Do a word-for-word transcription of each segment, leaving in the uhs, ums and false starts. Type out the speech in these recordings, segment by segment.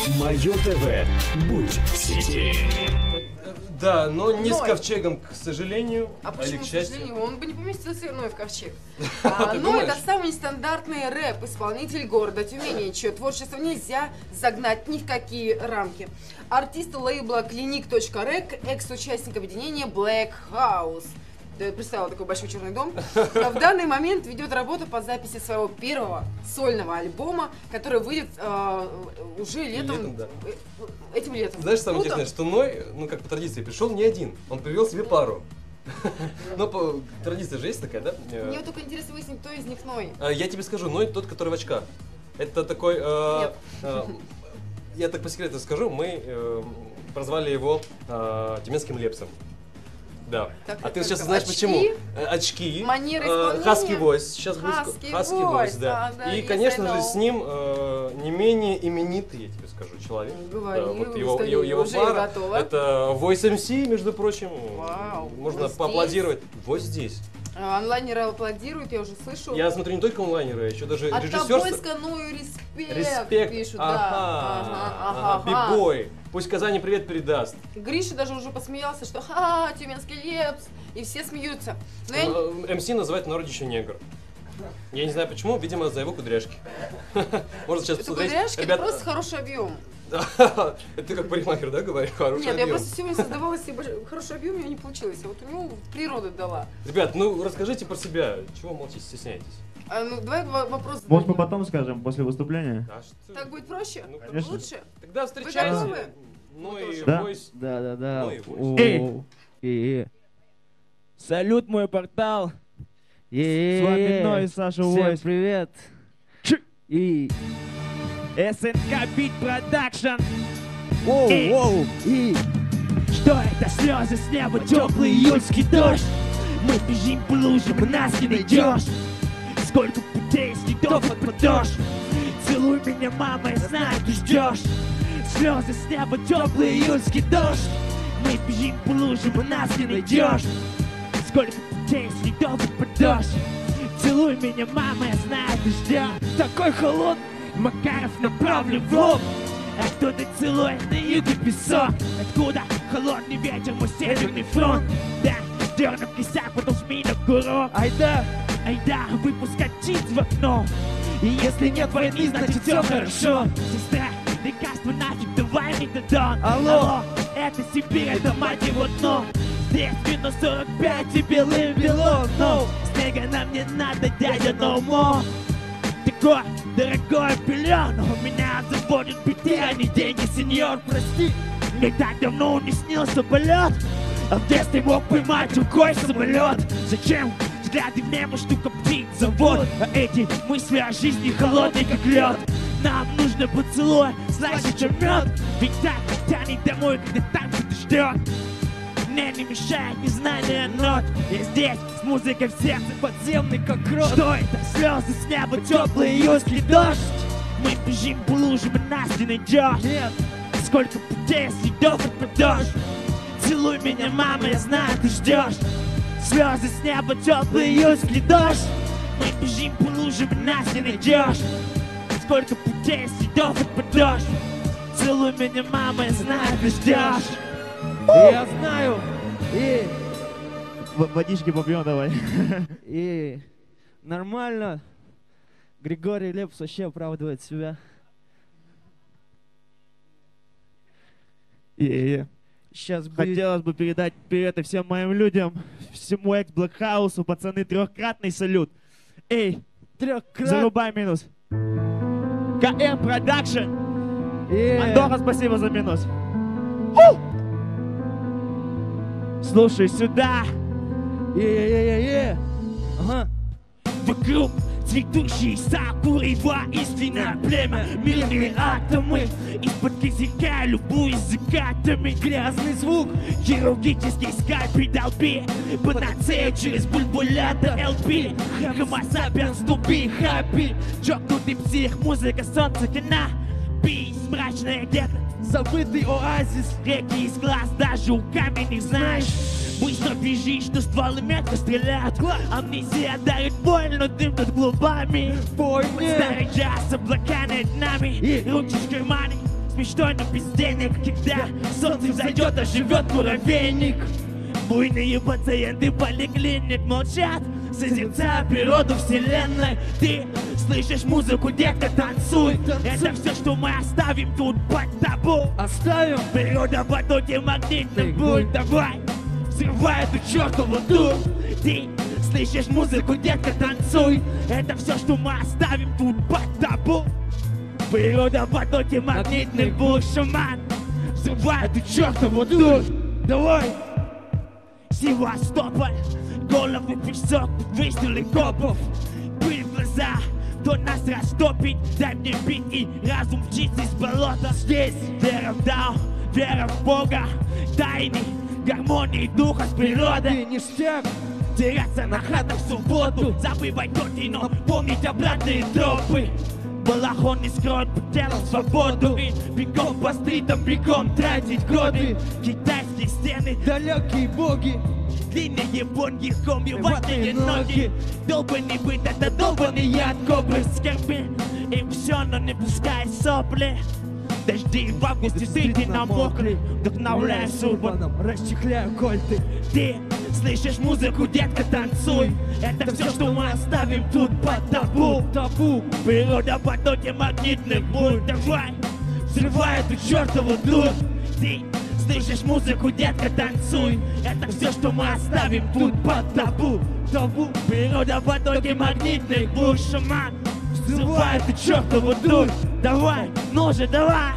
Мое ТВ. Будь в сети. Да, но не Ной. с ковчегом, к сожалению. А или почему, к к счастью. сожалению, он бы не поместился Ной в ковчег. А, Ты Ной — это думаешь? самый нестандартный рэп-исполнитель города Тюмени, чье творчество нельзя загнать ни в какие рамки. Артист лейбла Clinic.rec, экс-участник объединения Black House. Ты представила такой большой черный дом. В данный момент ведет работу по записи своего первого сольного альбома, который выйдет э, уже летом. Летом, да. э, Этим летом. Знаешь, самое Круто? интересное, что Ной, ну как по традиции, пришел не один, он привел себе пару. Ну, по традиции же есть такая, да? Мне вот только интересно выяснить, кто из них Ной. А, Я тебе скажу, Ной тот, который в очках. Это такой... э, Нет. э, Я так по секрету скажу, мы э, прозвали его э, Тюменским Лепсом. Да. Так, А так, ты так, сейчас так. знаешь Очки? почему? Э, Очки. Манера э, исполнения? Хаски Voice. Сейчас будет Husky Хаски Voice, Voice, да. да, да, И, yes, конечно I же, know. с ним э, не менее именитый, я тебе скажу, человек. Говори, Да, вот вы его, скорее, его, его уже пара. готова. Это Voice эм си, между прочим. Вау, Можно вот поаплодировать. Вот здесь. А, онлайнеры аплодируют, я уже слышу. Я смотрю не только онлайнеры, а еще даже От режиссер. Тобольска, ну и респект, Респект. пишут, Ага, да. Ага, ага, ага, ага. бибой. Пусть Казани привет передаст. Гриша даже уже посмеялся, что ха, Тюменский Лепс, и все смеются. Но я не- Э, эм си называют в народе еще негр. Я не знаю почему, видимо, за его кудряшки. Можно сейчас Это посмотреть. кудряшки, это Ребят, просто хороший объем. это ты как парикмахер, да, говоришь? Хороший Нет, я объем. просто сегодня создавала себе больш- хороший объем, у меня не получилось. А вот у него природа дала. Ребят, ну расскажите про себя. Чего молчите, стесняетесь? А, ну, давай во- вопрос Может, мы зададим. потом скажем, после выступления? А что? Так будет проще? Ну, конечно. Лучше? Тогда Вы встречайте. готовы? Ну и Да. Voice. Да, да, да. Ну и О, Эй! э, э. Салют, мой портал. Е-е-е. С вами Ной и Саша Всем Voice. привет. Чик. И эс эн ка Beat Production. Воу, Эй. воу. И Что это слезы с неба, теплый июльский дождь? Мы бежим по лужам, нас не найдешь. Сколько путей, следов под дождь. Целуй меня, мама, я знаю, ты ждешь. Слезы с неба, теплый июльский дождь. Мы бежим по лужам, нас не найдешь. Сколько путей, следов под дождь. Целуй меня, мама, я знаю, ты ждешь. Такой холодный, Макаров направлен в лоб. А кто-то целует на юге песок. Откуда холодный ветер, мой северный фронт? Да, дернем кисяк, потом жми на курок. айда. Айда, выпускать птиц в окно. И если нет войны, значит все хорошо. Сестра, лекарство нафиг, давай метадон. Алло. Это Сибирь, это мать его дно. Здесь минус сорок пять и белым бело. Но снега нам не надо, дядя, no more. Такой дорогой пилен, у меня заводит бите, а не деньги, сеньор, прости. Мне так давно не снился полет, а в детстве мог поймать рукой самолет. Зачем взгляды в небо, штука птиц завод, а эти мысли о жизни холодные, как лед. Нам нужно поцелуй, слаще, чем мед, ведь так тянет домой, когда там кто-то ждет. Мне не мешает незнание нот. Я здесь с музыкой в сердце, подземный как крот. Что это? Слезы с неба, теплый июльский дождь. Мы бежим по лужам, и нас не найдешь. Нет. Сколько путей, следов под дождь. Целуй меня, мама, я знаю, ты ждешь. Слезы с неба, теплый июльский дождь. Мы бежим по лужам, и нас не найдешь. Сколько путей, следов под дождь. Целуй меня, мама, я знаю, ты ждешь. Я знаю. И, В- Водички попьем давай. и нормально. Григорий Лепс вообще оправдывает себя. Е-е-е. Сейчас будет... Хотелось бы передать привет и всем моим людям, всему экс-Блэк Хаусу, пацаны, трехкратный салют. Эй, трехкратный. зарубай минус. ка эм Продакшн. Е. Антоха, спасибо за минус. Слушай сюда. Е-е-е-е. Ага. Вокруг цветущие сакуры, воистинное племя. Мирные атомы из-под кизика, любуясь закатами. Грязный звук. Хирургический скальпель долби, панацея через бульбулятор эл пи. Homo sapiens туби, хаппи, чокнутый псих, музыка, солнце, кино. Пись, мрачное лето, Забытый оазис. реки из глаз, даже у каменных знаешь. Быстро бежишь, но стволы метко стреляют. Амнезия дарит боль, но дым над клубами. Войне. Старый джаз, облака над нами. И- Руки в кармане, мечтой, но без денег. Когда солнце взойдет, оживет муравейник. Буйные пациенты поликлиник молчат, созерцая природу вселенной. Ты слышишь музыку, детка, танцуй. Это все, что мы оставим тут под табу. Оставим. Природа в потоке магнитных бурь. Давай, взрывай эту чертову дурь. Ты слышишь музыку, детка, танцуй. Это все, что мы оставим тут под табу. Природа в потоке магнитных бурь. Шаман, взрывай эту чертову дурь. Давай. Севастополь, головы песок, выстрелы копов. Пыль в глаза, кто нас растопит. Дай мне бит и разум птиц из болота. Здесь вера в Дао, вера в Бога. Тайны, гармонии духа с природой. Ништяк. Теряться на хатах в субботу. Забывать токи, но помнить обратные тропы. Балахон не скроет под телом свободу. И бегом по стритам, бегом тратить годы. Китайские стены, Далекие боги. длинные бонги, комби, ватные ноги. Долбанный быт, это долбанный яд, кобры скорби. Им все, но не пускай сопли. Дожди в августе сыты намокли. Вдохновляя сурбан, Урбаном расчехляю кольты. ты слышишь музыку, детка, танцуй. Это все, что мы оставим тут под табу. Табу. Природа в потоке магнитных бурь. Давай, взрывай эту чертову дурь. Ты слышишь музыку, детка, танцуй. Это все, что мы оставим тут под табу. Табу. Природа в потоке магнитных бурь. Шаман, взрывай эту чертову дурь. Давай, ну же, давай.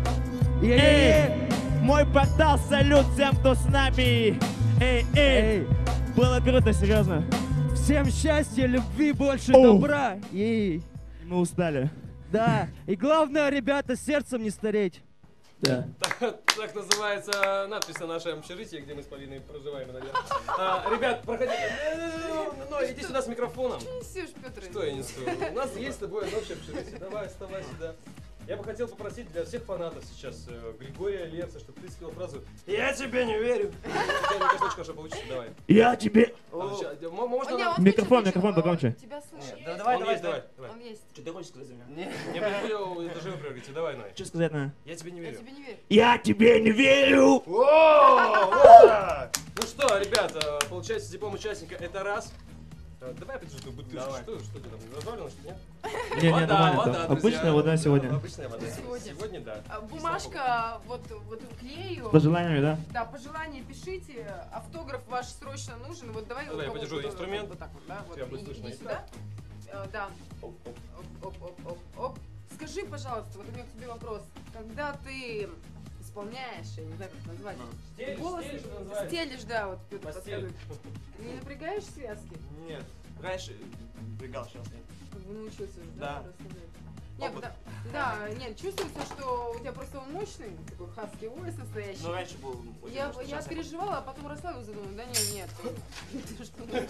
Эй, мой портал, салют всем, кто с нами. Эй, эй, Эй. было круто, серьезно. Всем счастья, любви, больше Оу. добра. И Мы устали. да. И главное, ребята, сердцем не стареть. Да. Так, так называется надпись на нашем общежитии, где мы с Полиной проживаем, наверное. А, ребят, проходите. Ну, иди сюда с микрофоном. Что несешь, Петр? Что я несу? У нас есть с тобой общее общежитие. Давай, вставай сюда. Я бы хотел попросить для всех фанатов сейчас э, Григория Лепса, чтобы ты сказал фразу «Я тебе не верю». У тебя не очень хорошо получится, давай. Я тебе... А, ща, м- Можно Он не, нам- он Микрофон, включил, микрофон включил. погромче. Тебя слышно? Да, давай, Он давай, есть, давай. давай. Он есть. Что ты хочешь сказать за меня? Не, не, это же вы прыгаете, давай, Ной. Что сказать на? Я тебе не Я верю. тебе не верю. Я тебе не верю! О, вот так. Ну что, ребята, получается, диплом участника это раз. А, Давай опять же эту бутылку. Давай. Что, что ты там, развалено, что нет? Не, не, Вода, нормально. вода, там. друзья. Обычная вода Да, сегодня. Обычная вода. Сегодня. Сегодня, да. А, Бумажка, вот, вот клею. С пожеланиями, да? Да, пожелания пишите. Автограф ваш срочно нужен. Вот давай. Давай, я у кого подержу кто- инструмент. Вот так вот, да. Вот, Тебя будет иди- слышно иди и сюда. Э, Да. Оп, оп. Оп, оп, оп, оп, оп. Скажи, пожалуйста, вот у меня к тебе вопрос. Когда ты исполняешь, я не знаю, как это назвать. Стелишь, голос стелишь, это называется. стелишь, да, вот Петр Постель. подсказывает. Не напрягаешь связки? Нет. Раньше прыгал, сейчас нет. Вы научился уже, Да. да? рассказать? Нет, Опыт. да, да, нет, чувствуется, что у тебя просто он мощный, такой хаски войс настоящий. Но раньше был очень Я, мощный, я сейчас переживала, а потом расслабилась и думаю, да нет, нет. Ты что, ну,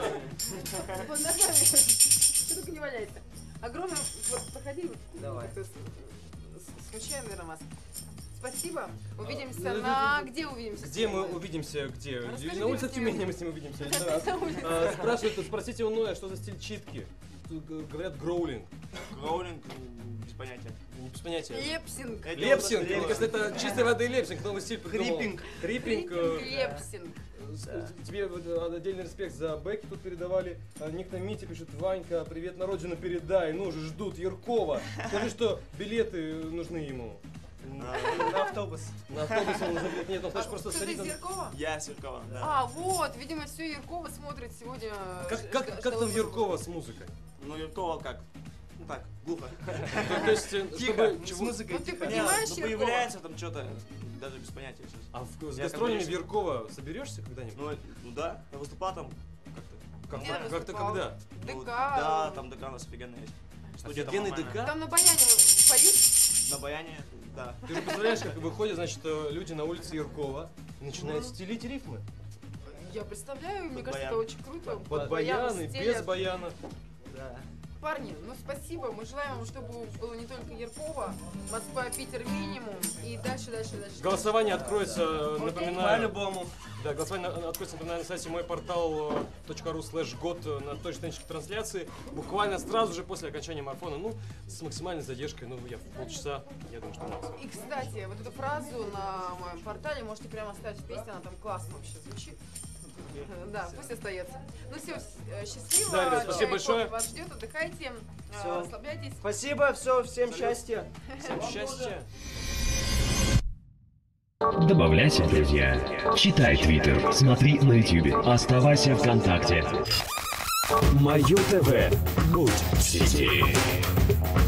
я- под ногами. Что только не валяется. Огромное, вот проходи. Давай. как-то с- с- Смущаем, наверное, вас. Спасибо. Увидимся ну, на... Где увидимся? Где мы увидимся? Где? Расскажи, На улице где с ним. Тюмени мы с ним увидимся. Это раз. На улице. А, Спрашивают, тут, спросите у Ноя, что за стиль читки. Тут г- говорят гроулинг. Гроулинг, м, без понятия. Не без понятия. Лепсинг. Это Лепсинг, просто мне кажется, это чистой воды лепсинг, новый стиль придумал. Криппинг. Криппинг. Криппинг, э, лепсинг. с- Да. Тебе вот, э, отдельный респект за бэки тут передавали. А, Ник на Мите пишет: Ванька, привет на родину передай. Ну же, ждут Яркова. Скажи, что билеты нужны ему. На на автобус. На автобус он нужен билет. Нет, он хочет А, просто кто-то сходить. из на- Яркова? Я Сиркова, да. А, вот, видимо, все Яркова смотрит сегодня. Как, ж- как, жда- как там ждала Яркова с музыкой? Ну, Юркова как? Ну так, глухо. То, то есть, э, Тихо, чтобы... с чего- музыкой Ну, ты тихо. понимаешь Не, ну, Юркова? появляется там что-то, даже без понятия сейчас. А в- с Я гастролями в как бы Яркова соберешься когда-нибудь? Ну, ну да, я выступал там как-то. Как- Я Как-то выступал. когда? Ну, ДК. Да, там ДК у нас офигенно есть. Студия там Офигенный нормальная. ДК? Там на баяне поют. На баяне, да. Ты же представляешь, как выходят, значит, э, люди на улице Яркова и начинают стелить рифмы. Я представляю, мне Под кажется, баян. это очень круто. Под баяны, стелят. без баяна. Да. Парни, ну спасибо. Мы желаем вам, чтобы было не только Яркова, Москва, Питер минимум. И дальше, дальше, дальше. Голосование откроется, напоминаю. По-любому. Да, голосование откроется, напоминаю, на сайте мой портал точка ру слэш год на точной трансляции. Буквально сразу же после окончания марафона. Ну, с максимальной задержкой, ну, я в полчаса, я думаю, что у нас. И, кстати, вот эту фразу на моем портале можете прямо оставить в песне, она там классно вообще звучит. Да, пусть остается. Ну все, счастливо. Да, ребят, спасибо Чай, большое. кофе вас ждет, отдыхайте, Всё. расслабляйтесь. Спасибо, все, всем счастья. Всем счастья. Добавляйся в друзья. Читай твиттер, смотри на ютубе, оставайся ВКонтакте. Мое ТВ. Будь в сети.